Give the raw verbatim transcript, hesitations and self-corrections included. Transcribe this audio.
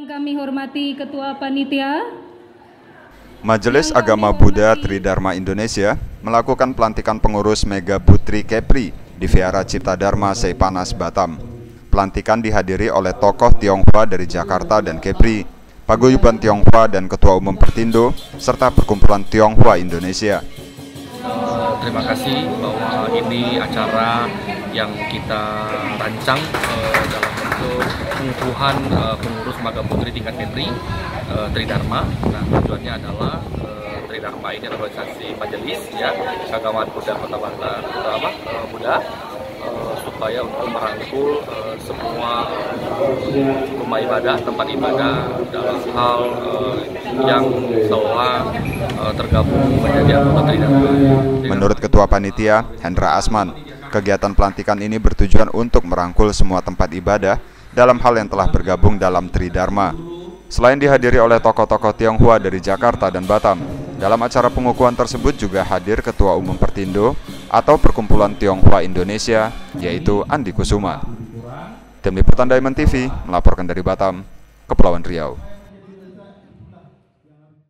kami hormati Ketua Panitia. Majelis Agama Buddha Tridharma Indonesia melakukan pelantikan pengurus Mega Putri Kepri di Vihara Cipta Dharma Seipanas, Batam. Pelantikan dihadiri oleh tokoh Tionghoa dari Jakarta dan Kepri, Paguyuban Tionghoa dan Ketua Umum Pertindo, serta Perkumpulan Tionghoa Indonesia. Uh, terima kasih bahwa ini acara yang kita rancang uh, dalam bentuk pengukuhan uh, pengurus Mega Putri tingkat Kepri uh, Tridharma. Nah, tujuannya adalah uh, Tridharma ini adalah organisasi majelis ya keagamaan Buddha Kota Batam, apa uh, Buddha uh, supaya untuk merangkul uh, semua uh, rumah ibadah, tempat ibadah dalam hal uh, yang telah uh, tergabung menjadi anggota Tridharma. Menurut Ketua Panitia, Hendra Asman, kegiatan pelantikan ini bertujuan untuk merangkul semua tempat ibadah dalam hal yang telah bergabung dalam Tridharma. Selain dihadiri oleh tokoh-tokoh Tionghoa dari Jakarta dan Batam, dalam acara pengukuhan tersebut juga hadir Ketua Umum Pertindo atau Perkumpulan Tionghoa Indonesia, yaitu Andi Kusuma. Tim Liputan Diamond T V melaporkan dari Batam, Kepulauan Riau.